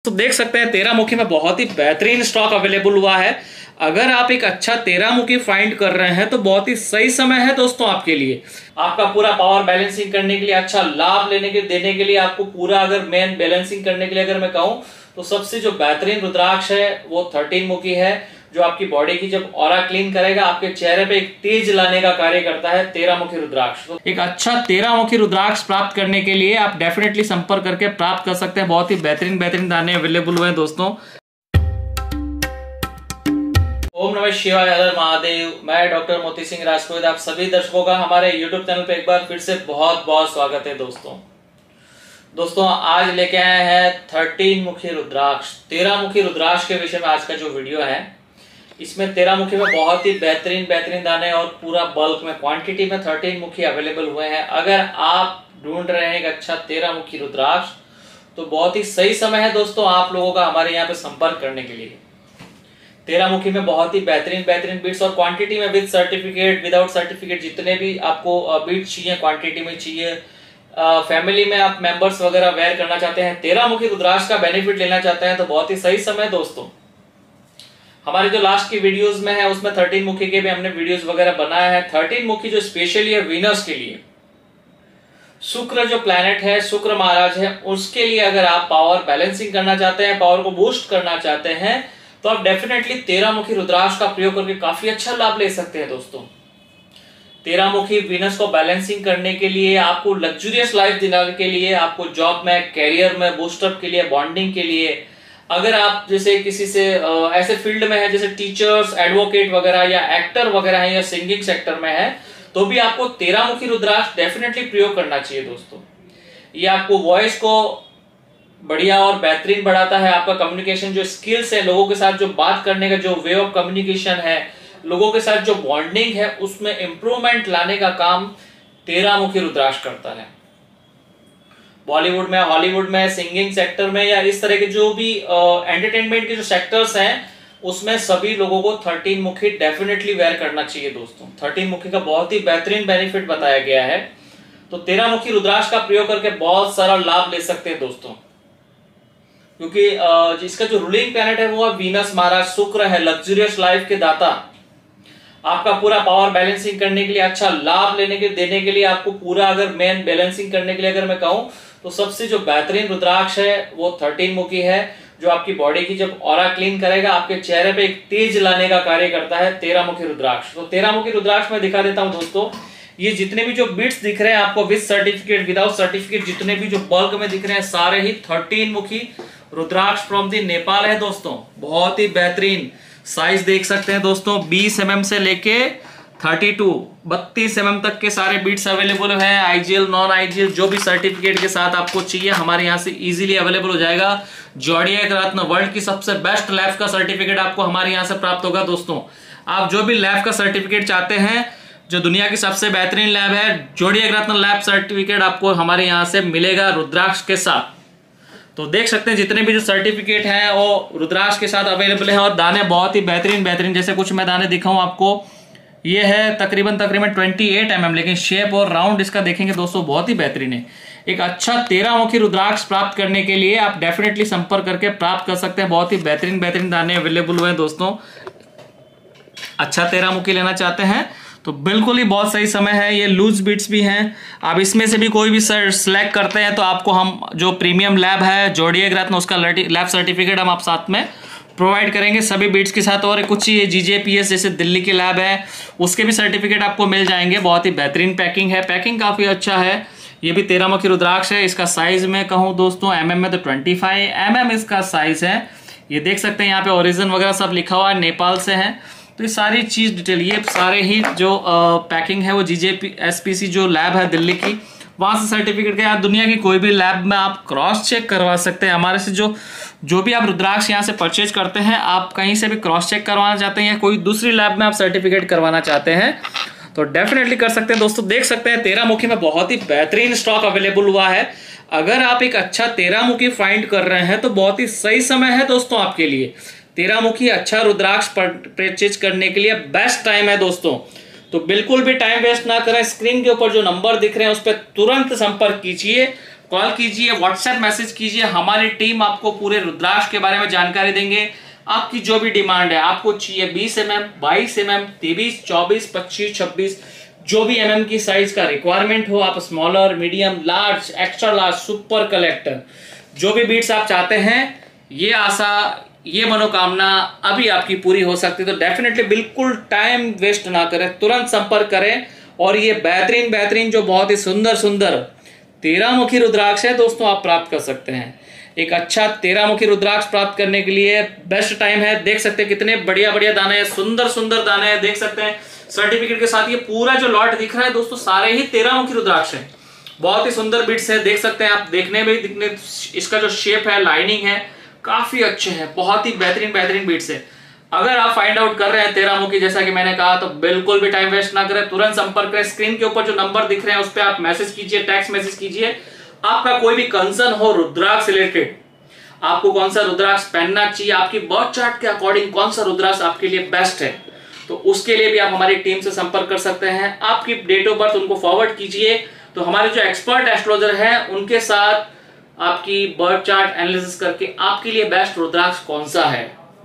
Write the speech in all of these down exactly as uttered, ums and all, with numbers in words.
तो देख सकते हैं तेरह मुखी में बहुत ही बेहतरीन स्टॉक अवेलेबल हुआ है। अगर आप एक अच्छा तेरह मुखी फाइंड कर रहे हैं तो बहुत ही सही समय है दोस्तों आपके लिए। आपका पूरा पावर बैलेंसिंग करने के लिए, अच्छा लाभ लेने के देने के लिए, आपको पूरा अगर मेन बैलेंसिंग करने के लिए अगर मैं कहूं तो सबसे जो बेहतरीन रुद्राक्ष है वो थर्टीन मुखी है, जो आपकी बॉडी की जब ऑरा क्लीन करेगा, आपके चेहरे पे एक तेज लाने का कार्य करता है तेरह मुखी रुद्राक्ष। तो एक अच्छा तेरह मुखी रुद्राक्ष प्राप्त करने के लिए आप डेफिनेटली संपर्क करके प्राप्त कर सकते हैं। बहुत ही बेहतरीन बेहतरीन दाने अवेलेबल हुए हैं दोस्तों। ओम नमः शिवाय, हर महादेव। मैं डॉक्टर मोती सिंह राजपूत, आप सभी दर्शकों का हमारे यूट्यूब चैनल पे एक बार फिर से बहुत बहुत स्वागत है दोस्तों। दोस्तों आज लेके आए हैं थर्टीन मुखी रुद्राक्ष, तेरह मुखी रुद्राक्ष के विषय में आज का जो वीडियो है। इसमें तेरह मुखी में बहुत ही बेहतरीन बेहतरीन दाने और पूरा बल्क में क्वांटिटी में थर्टीन मुखी अवेलेबल हुए हैं। अगर आप ढूंढ रहे हैं एक अच्छा तेरह मुखी रुद्राक्ष तो बहुत ही सही समय है दोस्तों आप लोगों का हमारे यहाँ पे संपर्क करने के लिए। तेरह मुखी में बहुत ही बेहतरीन बेहतरीन बीट्स और क्वांटिटी में, विद सर्टिफिकेट विदाउट सर्टिफिकेट, जितने भी आपको बीट्स चाहिए क्वांटिटी में चाहिए, फैमिली में आप मेंबर्स वगैरह वेयर करना चाहते हैं, तेरह मुखी रुद्राक्ष का बेनिफिट लेना चाहते हैं तो बहुत ही सही समय दोस्तों। हमारे जो लास्ट की वीडियोस में है उसमें थर्टीन मुखी के भी हमने वीडियोस वगैरह बनाया है। थर्टीन मुखी जो स्पेशली है वीनस के लिए, शुक्र जो प्लैनेट है, शुक्र महाराज है, उसके लिए अगर आप पावर बैलेंसिंग करना चाहते हैं, पावर को बूस्ट करना चाहते हैं तो आप डेफिनेटली तेरह मुखी रुद्राक्ष का प्रयोग करके काफी अच्छा लाभ ले सकते हैं दोस्तों। तेरह मुखी वीनस को बैलेंसिंग करने के लिए, आपको लग्जूरियस लाइफ दिलाने के लिए, आपको जॉब में, कैरियर में बूस्टअप के लिए, बॉन्डिंग के लिए, अगर आप जैसे किसी से ऐसे फील्ड में है जैसे टीचर्स, एडवोकेट वगैरह या एक्टर वगैरह है या सिंगिंग सेक्टर में है तो भी आपको तेरह मुखी रुद्राक्ष डेफिनेटली प्रयोग करना चाहिए दोस्तों। ये आपको वॉइस को बढ़िया और बेहतरीन बढ़ाता है। आपका कम्युनिकेशन जो स्किल्स है, लोगों के साथ जो बात करने का जो वे ऑफ कम्युनिकेशन है, लोगों के साथ जो बॉन्डिंग है, उसमें इंप्रूवमेंट लाने का काम तेरह मुखी रुद्राक्ष करता है। बॉलीवुड में, हॉलीवुड में, सिंगिंग सेक्टर में या इस तरह के जो भी एंटरटेनमेंट के जो सेक्टर्स हैं उसमें सभी लोगों को थर्टीन मुखी डेफिनेटली वेयर करना चाहिए दोस्तों। थर्टीन मुखी का बहुत ही बेहतरीन बेनिफिट बताया गया है, तो तेरह मुखी रुद्राक्ष का प्रयोग करके बहुत सारा लाभ ले सकते हैं दोस्तों। क्योंकि इसका जो रूलिंग प्लैनेट है वो है वीनस महाराज, शुक्र है, लग्जूरियस लाइफ के दाता। आपका पूरा पावर बैलेंसिंग करने के लिए, अच्छा लाभ लेने के देने के लिए, आपको पूरा अगर मेन बैलेंसिंग करने के लिए अगर मैं कहूं तो सबसे जो बेहतरीन रुद्राक्ष है वो थर्टीन मुखी है, जो आपकी बॉडी की जब ऑरा क्लीन करेगा, आपके चेहरे पे एक तेज लाने का कार्य करता है तेरह मुखी रुद्राक्ष। तो तेरह मुखी रुद्राक्ष में दिखा देता हूं दोस्तों। ये जितने भी जो बीट्स दिख रहे हैं आपको विद सर्टिफिकेट विदाउट सर्टिफिकेट, जितने भी जो बल्क में दिख रहे हैं सारे ही थर्टीन मुखी रुद्राक्ष फ्रॉम दी नेपाल है दोस्तों। बहुत ही बेहतरीन साइज देख सकते हैं दोस्तों, बीस एम एम से लेके थर्टी टू बत्तीस एम एम तक के सारे बीट्स अवेलेबल है। आईजीएल, नॉन आईजीएल, जो भी सर्टिफिकेट के साथ आपको चाहिए हमारे यहाँ से इजीली अवेलेबल हो जाएगा। जॉडिएक रत्न, वर्ल्ड की सबसे बेस्ट लैब का सर्टिफिकेट आपको हमारे यहाँ से प्राप्त होगा दोस्तों। आप जो भी लैब का सर्टिफिकेट चाहते हैं, जो दुनिया की सबसे बेहतरीन लैब है, जॉडिएक रत्न लैब सर्टिफिकेट आपको हमारे यहाँ से मिलेगा रुद्राक्ष के साथ। तो देख सकते हैं जितने भी जो सर्टिफिकेट हैं वो रुद्राक्ष के साथ अवेलेबल है। और दाने बहुत ही बेहतरीन बेहतरीन, जैसे कुछ मैं दाने दिखाऊं आपको, ये है तकरीबन तकरीबन अट्ठाईस एम एम, लेकिन शेप और राउंड इसका देखेंगे दोस्तों बहुत ही बेहतरीन है। एक अच्छा तेरह मुखी रुद्राक्ष प्राप्त करने के लिए आप डेफिनेटली संपर्क करके प्राप्त कर सकते हैं। बहुत ही बेहतरीन बेहतरीन दाने अवेलेबल हुए हैं दोस्तों। अच्छा तेरह मुखी लेना चाहते हैं तो बिल्कुल ही बहुत सही समय है। ये लूज बीट्स भी हैं, आप इसमें से भी कोई भी सर सिलेक्ट करते हैं तो आपको हम जो प्रीमियम लैब है जॉडिएक रत्न, उसका लैब सर्टिफिकेट हम आप साथ में प्रोवाइड करेंगे सभी बीट्स के साथ। और कुछ ये जीजेपीएस जैसे दिल्ली की लैब है उसके भी सर्टिफिकेट आपको मिल जाएंगे। बहुत ही बेहतरीन पैकिंग है, पैकिंग काफ़ी अच्छा है। ये भी तेरह मुखी रुद्राक्ष है। इसका साइज में कहूँ दोस्तों एम एम में तो ट्वेंटी फाइव एम एम इसका साइज है। ये देख सकते हैं यहाँ पे ओरिजिन वगैरह सब लिखा हुआ है, नेपाल से है। तो ये सारी चीज डिटेल, ये सारे ही जो पैकिंग है वो जीजेपी एसपीसी जो लैब है दिल्ली की, वहां से सर्टिफिकेट के। आप दुनिया की कोई भी लैब में आप क्रॉस चेक करवा सकते हैं हमारे से। जो जो भी आप रुद्राक्ष यहाँ से परचेज करते हैं, आप कहीं से भी क्रॉस चेक करवाना चाहते हैं या कोई दूसरी लैब में आप सर्टिफिकेट करवाना चाहते हैं तो डेफिनेटली कर सकते हैं दोस्तों। देख सकते हैं तेरह मुखी में बहुत ही बेहतरीन स्टॉक अवेलेबल हुआ है। अगर आप एक अच्छा तेरह मुखी फाइंड कर रहे हैं तो बहुत ही सही समय है दोस्तों आपके लिए। तेरह मुखी अच्छा रुद्राक्ष परचेज करने के लिए बेस्ट टाइम है दोस्तों। तो बिल्कुल भी टाइम वेस्ट ना करें, स्क्रीन के ऊपर जो नंबर दिख रहे हैं उस पर तुरंत संपर्क कीजिए, कॉल कीजिए, व्हाट्सएप मैसेज कीजिए, हमारी टीम आपको पूरे रुद्राक्ष के बारे में जानकारी देंगे। आपकी जो भी डिमांड है, आपको चाहिए बीस एम एम, बाईस एम एम, तेईस, चौबीस, पच्चीस, छब्बीस, जो भी एमएम की साइज का रिक्वायरमेंट हो, आप smaller, medium, large, extra large, super collector, जो भी बीट्स आप चाहते हैं, ये आशा, ये मनोकामना अभी आपकी पूरी हो सकती है। तो डेफिनेटली बिल्कुल टाइम वेस्ट ना करें, तुरंत संपर्क करें और ये बेहतरीन बेहतरीन जो बहुत ही सुंदर सुंदर तेरह मुखी रुद्राक्ष है दोस्तों, आप प्राप्त कर सकते हैं। एक अच्छा तेरह मुखी रुद्राक्ष प्राप्त करने के लिए बेस्ट टाइम है। देख सकते हैं कितने बढ़िया बढ़िया दाने हैं, सुंदर सुंदर दाने हैं, देख सकते हैं सर्टिफिकेट के साथ। ये पूरा जो लॉट दिख रहा है दोस्तों, सारे ही तेरह मुखी रुद्राक्ष है। बहुत ही सुंदर बिट्स है, देख सकते हैं आप, देखने में दिखने, इसका जो शेप है, लाइनिंग है, काफी अच्छे हैं, बहुत ही बेहतरीन बेहतरीन बिट्स है। अगर आप फाइंड आउट कर रहे हैं तेरह मुखी, जैसा कि मैंने कहा, तो बिल्कुल भी टाइम वेस्ट ना करें, तुरंत संपर्क करें। स्क्रीन के ऊपर जो नंबर दिख रहे हैं उस पर आप मैसेज कीजिए, टेक्स्ट मैसेज कीजिए। आपका कोई भी कंसर्न हो रुद्राक्ष रिलेटेड, आपको कौन सा रुद्राक्ष पहनना चाहिए, आपकी बर्थ चार्ट के अकॉर्डिंग कौन सा रुद्राक्ष आपके लिए बेस्ट है, तो उसके लिए भी आप हमारी टीम से संपर्क कर सकते हैं। आपकी डेट ऑफ बर्थ उनको फॉरवर्ड कीजिए, तो हमारे जो एक्सपर्ट एस्ट्रोलॉजर हैं उनके साथ आपकी बर्थ चार्ट एनालिसिस करके आपके लिए बेस्ट रुद्राक्ष कौन सा है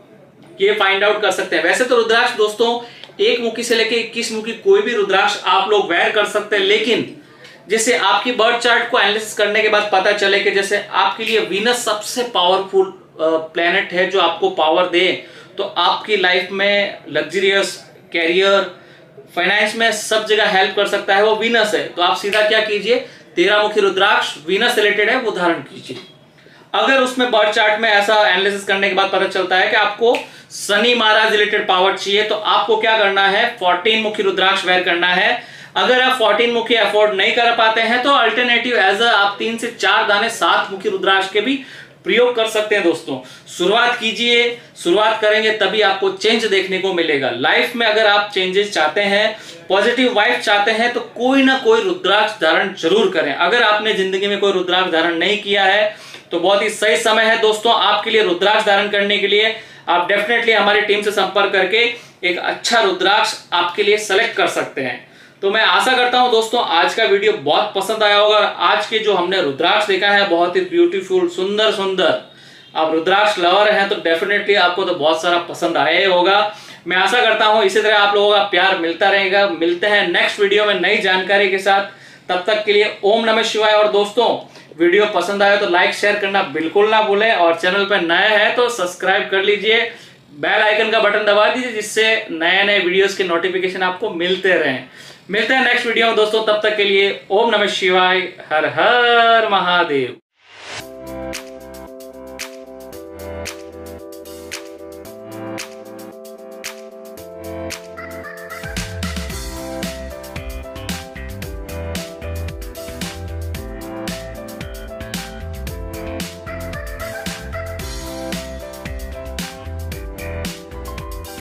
ये फाइंड आउट कर सकते हैं। वैसे तो रुद्राक्ष दोस्तों एक मुखी से लेकर इक्कीस मुखी कोई भी रुद्राक्ष आप लोग वेयर कर सकते हैं, लेकिन जैसे आपकी बर्थ चार्ट को एनालिसिस करने के बाद पता चले कि जैसे आपके लिए वीनस सबसे पावरफुल प्लेनेट है जो आपको पावर दे, तो आपकी लाइफ में लग्जरियस, कैरियर, फाइनेंस में सब जगह हेल्प कर सकता है, वो वीनस है। तो आप सीधा क्या कीजिए, तेरह मुखी रुद्राक्ष वीनस रिलेटेड है वो धारण कीजिए। अगर उसमें बर्थ चार्ट में ऐसा एनालिसिस करने के बाद पता चलता है कि आपको शनि महाराज रिलेटेड पावर चाहिए, तो आपको क्या करना है, चौदह मुखी रुद्राक्ष वेयर करना है। अगर आप चौदह मुखी अफोर्ड नहीं कर पाते हैं तो अल्टरनेटिव एज अ आप तीन से चार दाने सात मुखी रुद्राक्ष के भी प्रयोग कर सकते हैं। दोस्तों शुरुआत कीजिए, शुरुआत करेंगे तभी आपको चेंज देखने को मिलेगा लाइफ में। अगर आप चेंजेस चाहते हैं, पॉजिटिव वाइब चाहते हैं, तो कोई ना कोई रुद्राक्ष धारण जरूर करें। अगर आपने जिंदगी में कोई रुद्राक्ष धारण नहीं किया है तो बहुत ही सही समय है दोस्तों आपके लिए रुद्राक्ष धारण करने के लिए। आप डेफिनेटली हमारी टीम से संपर्क करके एक अच्छा रुद्राक्ष आपके लिए सेलेक्ट कर सकते हैं। तो मैं आशा करता हूं दोस्तों आज का वीडियो बहुत पसंद आया होगा। आज के जो हमने रुद्राक्ष देखा है बहुत ही ब्यूटीफुल, सुंदर सुंदर, आप रुद्राक्ष लवर हैं तो डेफिनेटली आपको तो बहुत सारा पसंद आया ही होगा। मैं आशा करता हूं इसी तरह आप लोगों का प्यार मिलता रहेगा। मिलते हैं नेक्स्ट वीडियो में नई जानकारी के साथ, तब तक के लिए ओम नमः शिवाय। और दोस्तों वीडियो पसंद आया तो लाइक शेयर करना बिल्कुल ना भूलें, और चैनल पर नए हैं तो सब्सक्राइब कर लीजिए, बेल आइकन का बटन दबा दीजिए जिससे नए नए वीडियोस के नोटिफिकेशन आपको मिलते रहें। मिलते हैं नेक्स्ट वीडियो में दोस्तों, तब तक के लिए ओम नमः शिवाय, हर हर महादेव।